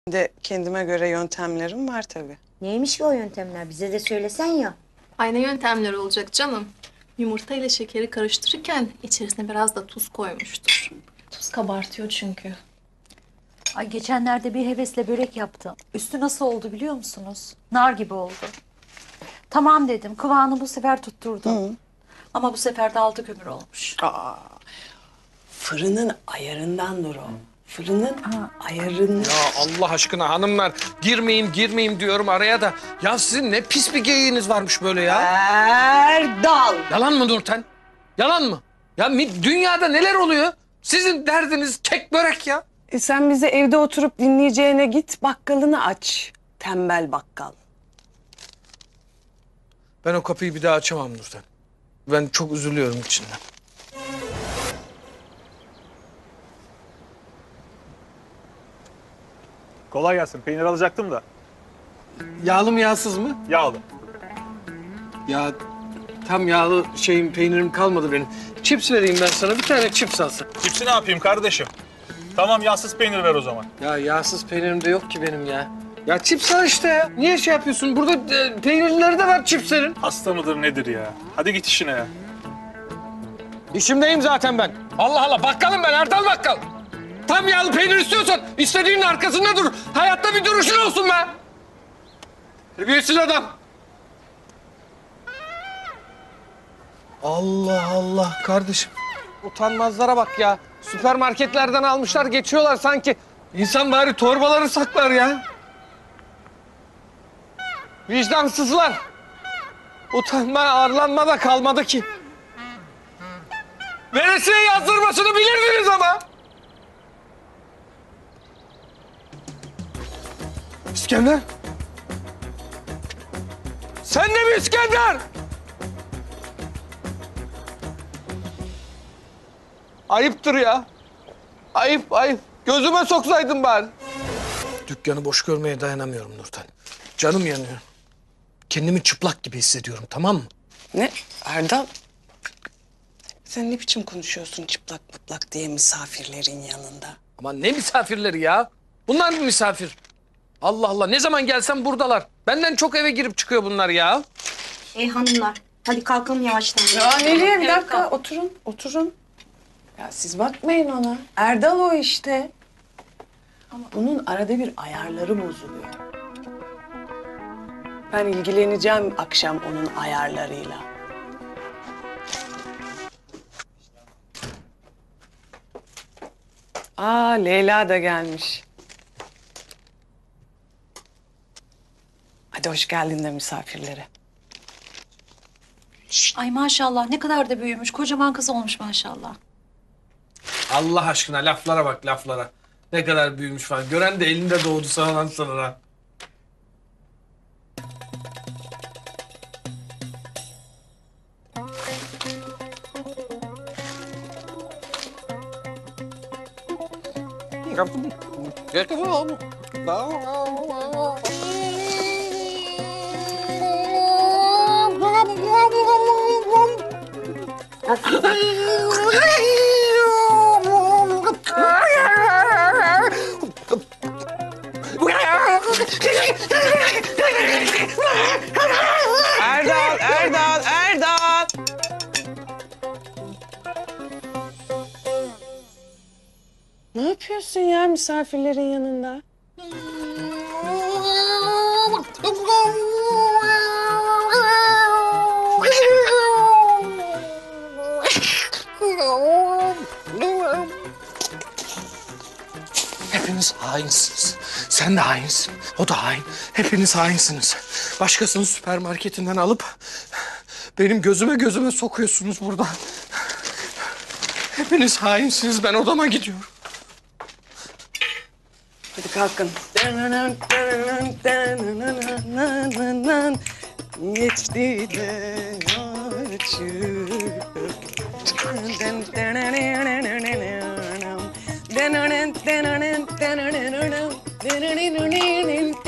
De kendime göre yöntemlerim var tabii. Neymiş ki o yöntemler? Bize de söylesen ya. Aynı yöntemler olacak canım. Yumurta ile şekeri karıştırırken içerisine biraz da tuz koymuştur. Tuz kabartıyor çünkü. Ay geçenlerde bir hevesle börek yaptım. Üstü nasıl oldu biliyor musunuz? Nar gibi oldu. Tamam dedim. Kıvamını bu sefer tutturdum. Ama bu sefer de altı kömür olmuş. Fırının ayarındandır o. Fırının ayarını... Ya Allah aşkına hanımlar girmeyeyim diyorum araya da. Ya sizin ne pis bir geyiğiniz varmış böyle ya. Erdal! Yalan mı Nurten? Yalan mı? Ya dünyada neler oluyor? Sizin derdiniz kek börek ya. Sen bize evde oturup dinleyeceğine git bakkalını aç. Tembel bakkal. Ben o kapıyı bir daha açamam Nurten. Ben çok üzülüyorum içinden. Kolay gelsin. Peynir alacaktım da. Yağlı mı yağsız mı? Yağlı. Ya tam yağlı peynirim kalmadı benim. Çips vereyim ben sana, bir tane çips alsın. Cipsi ne yapayım kardeşim? Tamam yağsız peynir ver o zaman. Ya yağsız peynirim de yok ki benim ya. Ya çips al işte ya. Niye şey yapıyorsun? Burada peynirlileri de var çipslerin. Hasta mıdır nedir ya? Hadi git işine ya. İşimdeyim zaten ben. Allah Allah, bakkalım ben, Erdal Bakkal. Tam yağlı peynir istiyorsan istediğinin arkasında dur. Hayatta bir duruşun olsun be. Terbiyesiz adam. Allah Allah kardeşim. Utanmazlara bak ya. Süpermarketlerden almışlar geçiyorlar sanki. İnsan bari torbaları saklar ya. Vicdansızlar. Utanma, arlanma da kalmadı ki. Veresiye yazdırmasını bilirdiniz ama. İskender. Sen de mi İskender? Ayıptır ya. Ayıp. Gözüme soksaydın bari. Dükkanı boş görmeye dayanamıyorum Nurten. Canım yanıyor. Kendimi çıplak gibi hissediyorum, tamam mı? Ne? Erdal? Sen ne biçim konuşuyorsun çıplak mıplak diye misafirlerin yanında? Ama ne misafirleri ya? Bunlar mı misafir? Allah Allah, ne zaman gelsem buradalar. Benden çok eve girip çıkıyor bunlar ya. Hanımlar, hadi kalkalım yavaştan. Ya nereye? Bir dakika. Oturun. Ya siz bakmayın ona. Erdal o işte. Ama bunun arada bir ayarları bozuluyor. Ben ilgileneceğim akşam onun ayarlarıyla. Leyla da gelmiş. Hadi hoş geldin de misafirlere. Ay maşallah ne kadar da büyümüş. Kocaman kız olmuş maşallah. Allah aşkına laflara bak, laflara. Ne kadar büyümüş falan. Gören de elinde doğdu sağlan sanır. Erdal! Ne yapıyorsun ya misafirlerin yanında? Hepiniz hainsiniz. Sen de hainsin. O da hain. Hepiniz hainsiniz. Başkasının süpermarketinden alıp benim gözüme sokuyorsunuz burada. Hepiniz hainsiniz. Ben odama gidiyorum. Hadi kalkın. Geçti de açık.